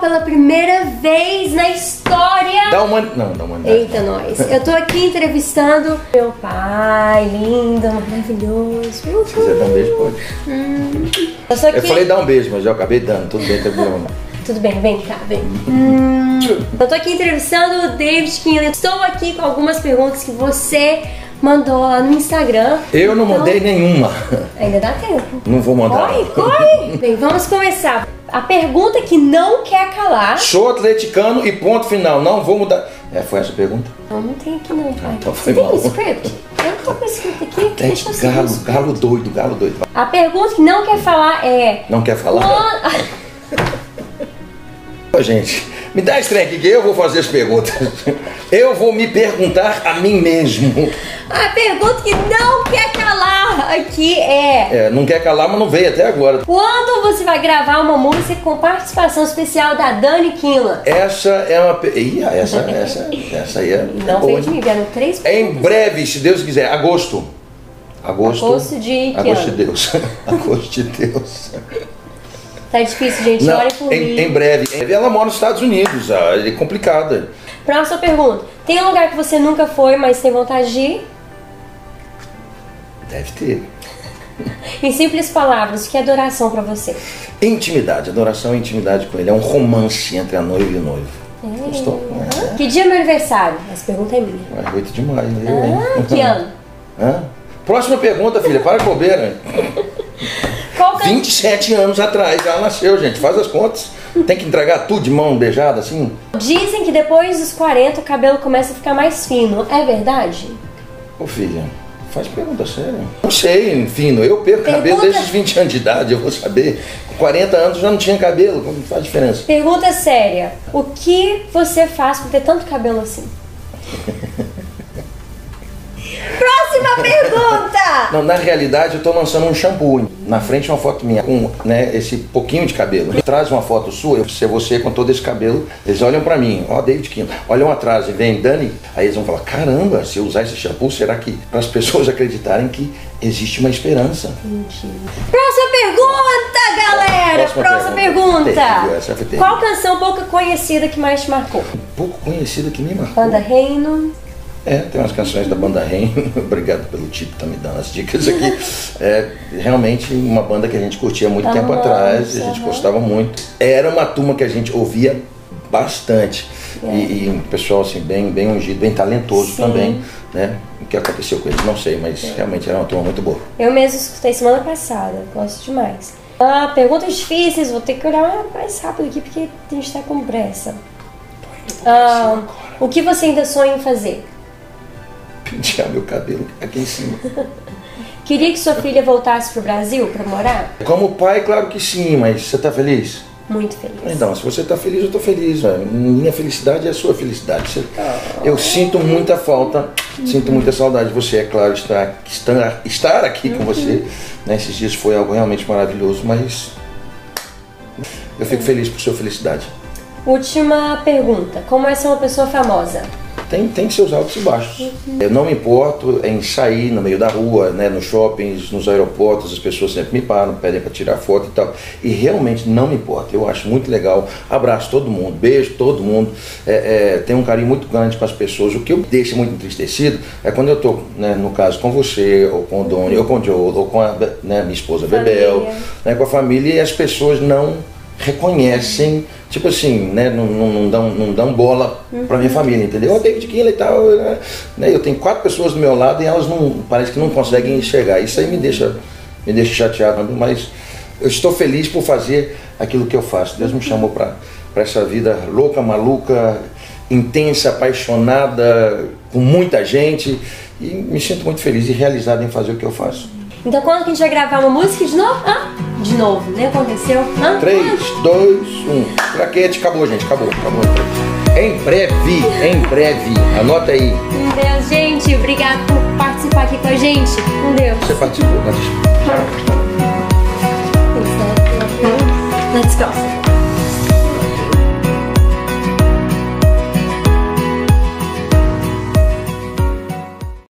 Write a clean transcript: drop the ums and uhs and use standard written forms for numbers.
pela primeira vez na história. Não, dá uma. Eita, nós. Eu tô aqui entrevistando meu pai, lindo, maravilhoso. Se quiser dar um beijo, pode. Eu sou aqui... Eu falei dar um beijo, mas eu acabei dando. Tudo bem, tá bom. Tudo bem, vem cá, vem. Eu tô aqui entrevistando o David Kinley. Estou aqui com algumas perguntas que você mandou lá no Instagram. Eu não mandei nenhuma. Ainda dá tempo. Não vou mandar. Corre! Bem, vamos começar. A pergunta que não quer calar. Sou atleticano e ponto final. Não vou mudar. Foi essa a pergunta? Não tem aqui não, pai. Então foi Você mal. tem um script? Eu não tô com script aqui. Deixa eu seguir. Galo doido. A pergunta que não quer falar é... Não quer falar? Ô, gente, me dá esse trem aqui que eu vou fazer as perguntas. Eu vou me perguntar a mim mesmo. A pergunta que não quer calar aqui é... Não quer calar, mas não veio até agora. Quando você vai gravar uma música com participação especial da Dani Kinley? Essa é uma... Essa aí é... Não veio de mim, vieram 3 perguntas. Em breve, se Deus quiser, agosto. Agosto de que Agosto de ano? Deus. Agosto de Deus. Tá difícil, gente. Não, Olha por mim. em breve. Ela mora nos Estados Unidos, é complicada. Próxima pergunta. Tem um lugar que você nunca foi, mas tem vontade de ir? Deve ter. Em simples palavras, o que é adoração pra você? Intimidade, adoração e intimidade com ele. É um romance entre a noiva e o noivo. Gostou? Que dia é meu aniversário? Essa pergunta é minha. 8 de maio. Que ano? Próxima pergunta, filha. Para de bobeira. Qual que é... 27 anos atrás ela nasceu, gente. Faz as contas. Tem que entregar tudo de mão beijada, assim? Dizem que depois dos 40 o cabelo começa a ficar mais fino. É verdade? Ô, filha, faz pergunta séria. Não sei, fino. Eu perco cabelo desde os 20 anos de idade. Eu vou saber. Com 40 anos eu já não tinha cabelo. Como faz diferença? Pergunta séria. O que você faz por ter tanto cabelo assim? Próxima pergunta! Não, na realidade eu tô lançando um shampoo. Na frente uma foto minha com esse pouquinho de cabelo. Traz uma foto sua, eu ser você com todo esse cabelo. Eles olham pra mim, ó, David Kinley. Olham atrás e vem Dani. Aí eles vão falar, caramba, se eu usar esse shampoo, será que... Para as pessoas acreditarem que existe uma esperança. Entendi. Próxima pergunta, galera! Próxima pergunta. Terrível. Qual canção pouco conhecida que mais te marcou? Pouco conhecida que me marcou. Banda Reino. Tem umas canções da Banda Reino. Obrigado pelo tipo, tá me dando as dicas aqui. Realmente uma banda que a gente curtia muito tempo atrás, a gente gostava muito. Era uma turma que a gente ouvia bastante. E um pessoal assim, bem ungido, bem talentoso também, né? O que aconteceu com eles, não sei, mas realmente era uma turma muito boa. Eu mesmo escutei semana passada, gosto demais. Perguntas difíceis, vou ter que olhar mais rápido aqui porque a gente tá com pressa. O que você ainda sonha em fazer? Pentear meu cabelo aqui em cima. Queria que sua filha voltasse pro Brasil pra morar? Como pai, claro que sim, mas você tá feliz? Muito feliz. Então, se você tá feliz, eu tô feliz. Minha felicidade é a sua felicidade. Eu sinto muita falta, sinto muita saudade de você. É claro, estar aqui com você. Esses dias foi algo realmente maravilhoso, mas eu fico feliz por sua felicidade. Última pergunta. Como é ser uma pessoa famosa? Tem seus altos e baixos. Eu não me importo em sair no meio da rua, nos shoppings, nos aeroportos, as pessoas sempre me param, pedem para tirar foto e tal. E realmente não me importa. Eu acho muito legal. Abraço todo mundo, beijo todo mundo. Tenho um carinho muito grande com as pessoas. O que me deixa muito entristecido é quando eu estou, no caso, com você, ou com o Doni, ou com o Joe, ou com a minha esposa Bebel, com a família, e as pessoas não reconhecem, tipo assim, não dão bola pra minha família, entendeu? O David Kinley e tal, eu tenho 4 pessoas do meu lado e elas parece que não conseguem enxergar. Isso aí me deixa chateado, mas eu estou feliz por fazer aquilo que eu faço. Deus me chamou pra essa vida louca, maluca, intensa, apaixonada, com muita gente, e me sinto muito feliz e realizado em fazer o que eu faço. Então quando que a gente vai gravar uma música de novo? De novo, nem aconteceu? 3, 2, 1. Claquete, acabou, gente, acabou. Em breve, anota aí. Deus, gente, obrigado por participar aqui com a gente. Deus. Você participou, mas... Let's go.